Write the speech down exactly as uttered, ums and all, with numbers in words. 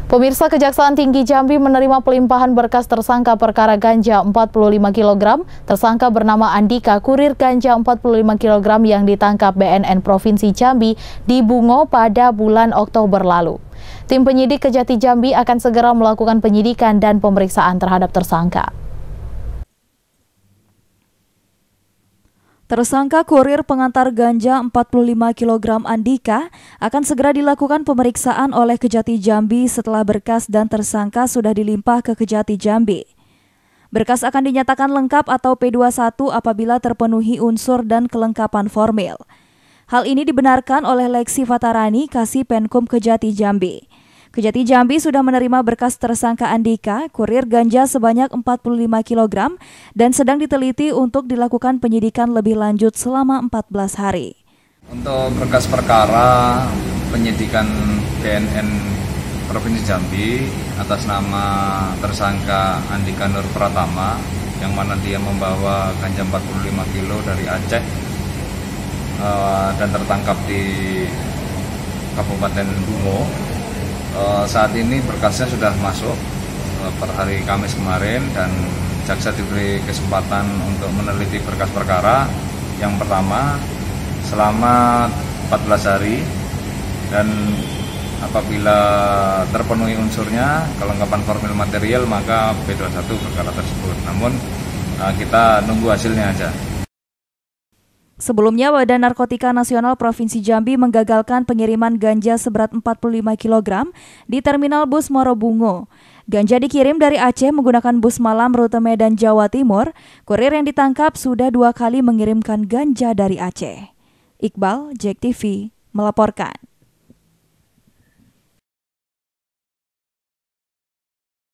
Pemirsa, Kejaksaan Tinggi Jambi menerima pelimpahan berkas tersangka perkara ganja empat puluh lima kilogram. Tersangka bernama Andika, kurir ganja empat puluh lima kilogram yang ditangkap B N N Provinsi Jambi di Bungo pada bulan Oktober lalu. Tim penyidik Kejati Jambi akan segera melakukan penyidikan dan pemeriksaan terhadap tersangka. Tersangka kurir pengantar ganja empat puluh lima kilogram Andika akan segera dilakukan pemeriksaan oleh Kejati Jambi setelah berkas dan tersangka sudah dilimpah ke Kejati Jambi. Berkas akan dinyatakan lengkap atau P dua puluh satu apabila terpenuhi unsur dan kelengkapan formil. Hal ini dibenarkan oleh Leksi Fatarani, Kasih Penkum Kejati Jambi. Kejati Jambi sudah menerima berkas tersangka Andika, kurir ganja sebanyak empat puluh lima kilogram dan sedang diteliti untuk dilakukan penyidikan lebih lanjut selama empat belas hari. Untuk berkas perkara penyidikan B N N Provinsi Jambi atas nama tersangka Andika Nur Pratama, yang mana dia membawa ganja empat puluh lima kilo dari Aceh uh, dan tertangkap di Kabupaten Bungo. Uh, saat ini berkasnya sudah masuk uh, per hari Kamis kemarin, dan jaksa diberi kesempatan untuk meneliti berkas perkara yang pertama selama empat belas hari, dan apabila terpenuhi unsurnya kelengkapan formil material maka P dua puluh satu perkara tersebut. Namun uh, kita nunggu hasilnya aja. Sebelumnya, Badan Narkotika Nasional Provinsi Jambi menggagalkan pengiriman ganja seberat empat puluh lima kilogram di Terminal Bus Muaro Bungo. Ganja dikirim dari Aceh menggunakan bus malam rute Medan, Jawa Timur. Kurir yang ditangkap sudah dua kali mengirimkan ganja dari Aceh. Iqbal, J E K T V, melaporkan.